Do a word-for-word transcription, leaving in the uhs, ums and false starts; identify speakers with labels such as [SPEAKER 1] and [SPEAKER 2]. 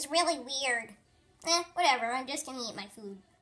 [SPEAKER 1] really weird. Eh, whatever, I'm just gonna eat my food.